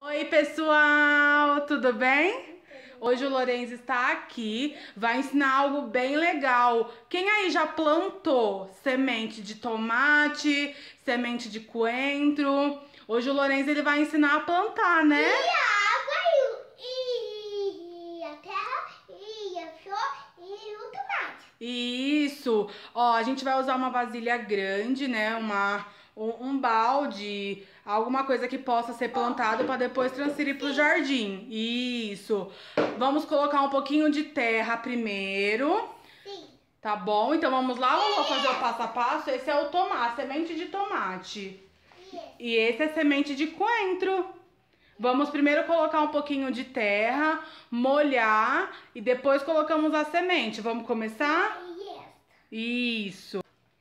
Oi, pessoal, tudo bem? Hoje o Lorenzo está aqui, vai ensinar algo bem legal. Quem aí já plantou semente de tomate, semente de coentro? Hoje o Lorenzo ele vai ensinar a plantar, né? E a água e a terra e a flor e o tomate. Isso. Ó, a gente vai usar uma vasilha grande, né? Um balde, alguma coisa que possa ser plantado para depois transferir para o jardim. Isso. Vamos colocar um pouquinho de terra primeiro. Sim. Tá bom? Então vamos lá, vamos fazer o passo a passo. Esse é o tomate, semente de tomate. E esse é semente de coentro. Vamos primeiro colocar um pouquinho de terra, molhar e depois colocamos a semente. Vamos começar? Isso.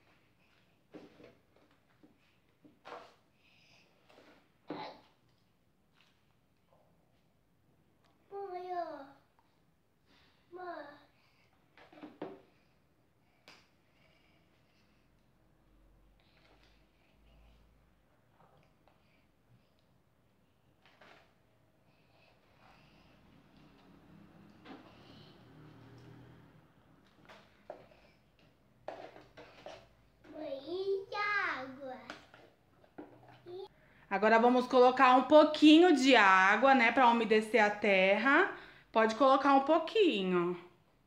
Agora vamos colocar um pouquinho de água, né, para umedecer a terra. Pode colocar um pouquinho.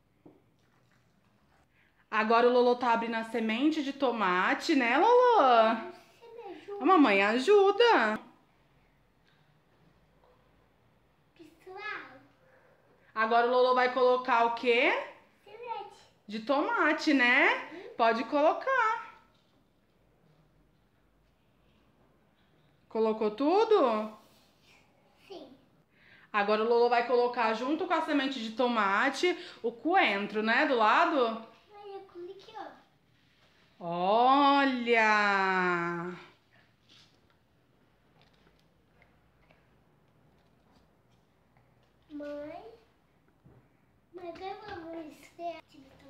Agora o Lolo tá abrindo a semente de tomate, né, Lolo? A mamãe ajuda. Pessoal. Agora o Lolo vai colocar o quê? Semente. De tomate, né? Pode colocar. Colocou tudo? Sim. Agora o Lolo vai colocar junto com a semente de tomate o coentro, né? Do lado. Olha, coloquei, ó. Olha! Mãe, vamos ver.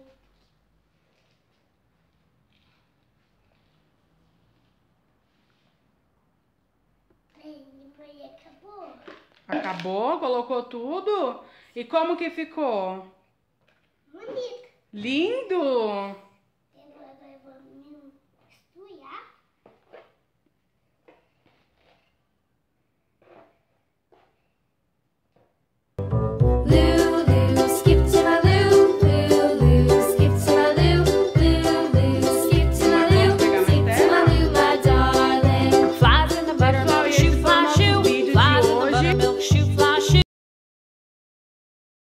Mãe, acabou? Acabou? Colocou tudo? E como que ficou? Bonito. Lindo!